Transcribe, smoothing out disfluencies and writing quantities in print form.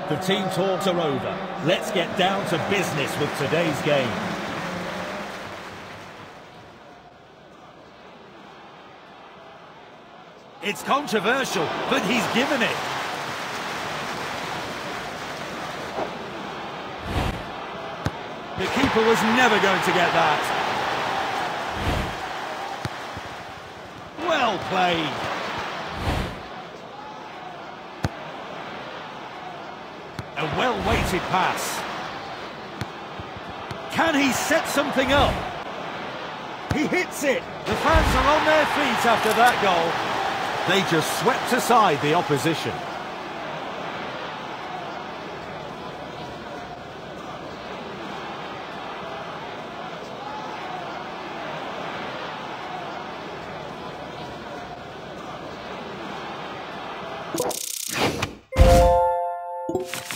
The team talks are over. Let's get down to business with today's game. It's controversial, but he's given it. The keeper was never going to get that. Well played. A well-weighted pass. Can he set something up? He hits it. The fans are on their feet after that goal. They just swept aside the opposition. You